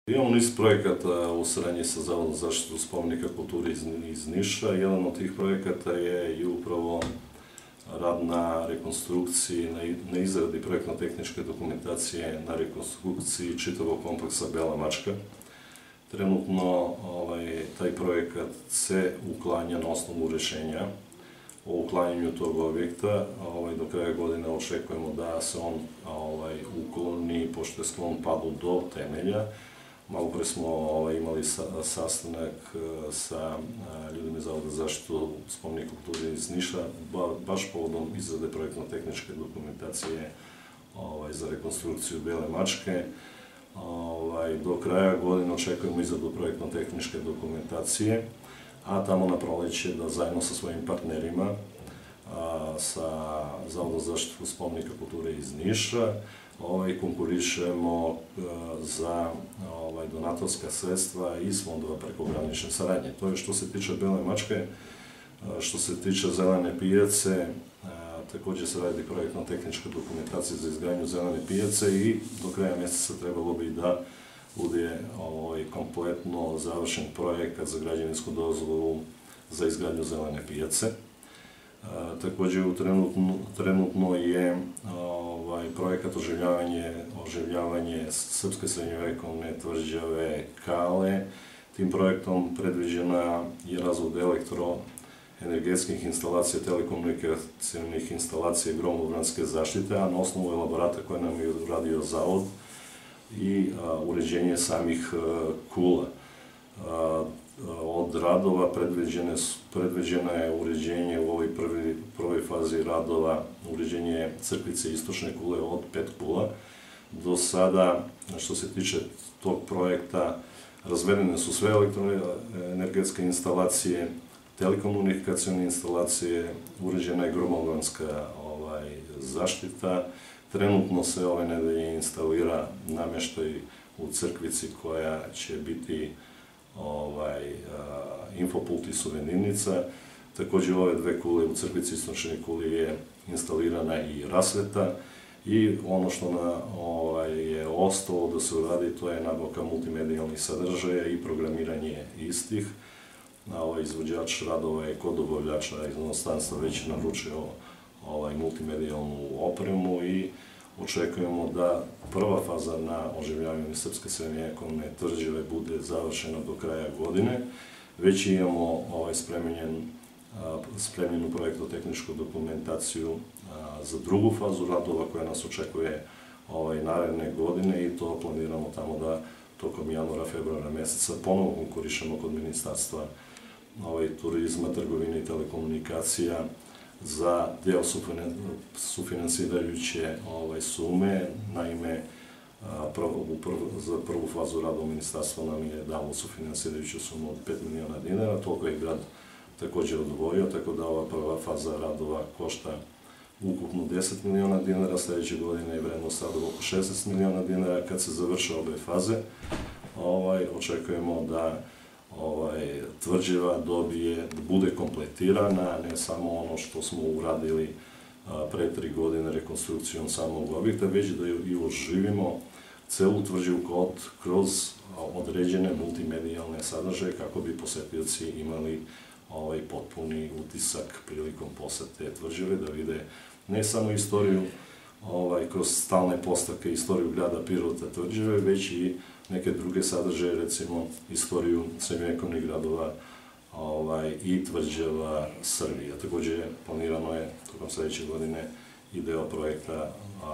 Imamo niz projekata u saradnji sa Zavodom za zaštitu spomenika kulture iz Niša. Jedan od tih projekata je i upravo rad na rekonstrukciji, na izradi projektno-tehničke dokumentacije na rekonstrukciji čitavog kompleksa Bela Mačka. Trenutno taj projekat se uklanja na osnovu rešenja o uklanjanju tog objekta. Do kraja godine očekujemo da se on ukloni, pošto je sklon padu do temelja. Malo pre smo imali sastanak sa ljudima iz Zavoda za zaštitu spomenika kulture iz Niša, baš povodom izrade projektno-tehničke dokumentacije za rekonstrukciju Bele Mačke. Do kraja godine očekujemo izradu projektno-tehničke dokumentacije, a tamo na proleće da zajedno sa svojim partnerima, sa Zavodom za zaštitu spomenika kulture iz Niša, konkurišemo za donatorska sredstva iz fondova prekogranične saradnje. To je što se tiče Bele Mačke. Što se tiče Zelene pijace, takođe se radi projektno-tehnička dokumentacija za izgradnju Zelene pijace i do kraja meseca trebalo bi da bude kompletno završen projekat za građevinsku dozvolu za izgradnju Zelene pijace. Takođe, trenutno je projekat oživljavanje srpske srednjovekovne tvrđave Kale. Tim projektom predviđena je razvod elektroenergetskih instalacija, telekomunikacijonih instalacija i gromobranske zaštite, a na osnovu elaborata koje nam je uradio Zavod i uređenje samih kula. Od radova predviđeno je uređenje u ovoj prvoj fazi radova, uređenje crkvice istočne kule od 5 kula. Do sada, što se tiče tog projekta, razvedene su sve elektroenergetske instalacije, telekomunikacione instalacije, uređena je gromobranska zaštita. Trenutno se ove nedelje instalira nameštaj u crkvici koja će biti infopult i suvenirnica. Takođe, ove dve kule u crkvici istočne kuli je instalirana i rasveta i ono što je ostalo da se uradi, to je nabavka multimedijalnih sadržaja i programiranje istih. Izvođač radova je kod dobavljača iz inostranstva već naručio multimedijalnu opremu i očekujemo da prva faza na oživljavanju srpske srednjovekovne tvrđave bude završena do kraja godine. Već imamo spremljenu projektno-tehničku dokumentaciju za drugu fazu radova koja nas očekuje naredne godine i to planiramo tamo da tokom januara, februara meseca ponovo konkurišemo kod Ministarstva turizma, trgovine i telekomunikacija za deo sufinansirajuće sume. Naime, za prvu fazu rada Ministarstvo nam je dalo sufinansirajuću sumu od 5 miliona dinara, toliko je grad takođe odvojio, tako da ova prva faza radova košta ukupno 10 miliona dinara, sledeće godine je vrednost radova oko 16 miliona dinara. Kad se završe obe faze, očekujemo da tvrđava bude kompletirana, ne samo ono što smo uradili pre 3 godine rekonstrukcijom samog objekta, već da i oživimo celu tvrđavu kroz određene multimedijalne sadržaje kako bi posetioci imali potpuni utisak prilikom posete tvrđave, da vide ne samo istoriju kroz stalne postavke, istoriju grada Pirota tvrđave, već i neke druge sadržaje, recimo istoriju srednjovekovnih gradova i tvrđava Srbije. Takođe, planirano je tokom sledeće godine i deo projekta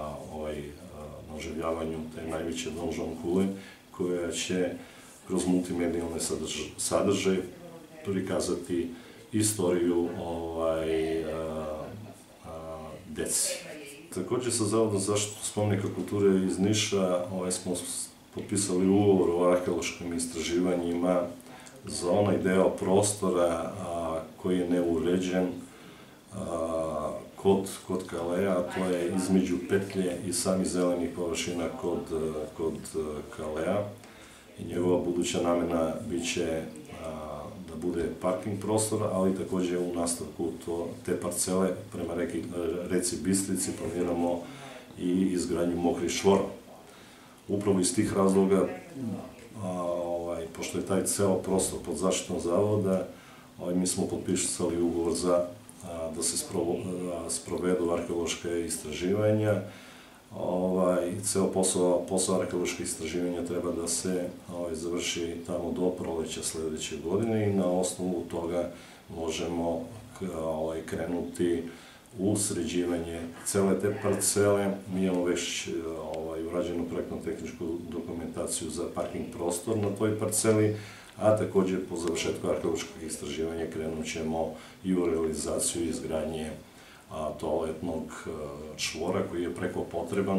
na oživljavanju te najveće donžon kule, koja će kroz multimedijalne sadržaje prikazati istoriju deci. Takođe, sa Zavodom za zaštitu spomenika kulture iz Niša smo potpisali ugovor o arheološkim istraživanjima za onaj deo prostora koji je neuređen kod Kalea, to je između petlje i samih zelenih površina kod Kalea. I njegova buduća namena biće da bude parking prostora, ali takođe u nastavku te parcele prema reci Bistrici planiramo i izgradnju mokrih čvora. Upravo iz tih razloga što je taj ceo prostor pod zaštitom zavoda, mi smo potpisali ugovor da se sprovedu arheološka istraživanja. Ceo posao arheoloških istraživanja treba da se završi tamo do proleća sledeće godine i na osnovu toga možemo krenuti u sređivanje cele te parcele. Mi imamo već urađenu projektno-tehničku dokumentaciju za parking prostor na toj parceli, a takođe po završetku arheološkog istraživanja krenut ćemo i u realizaciju izgradnje toaletnog čvora koji je preko potreban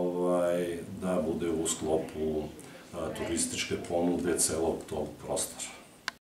da bude u sklopu turističke ponude celog tog prostora.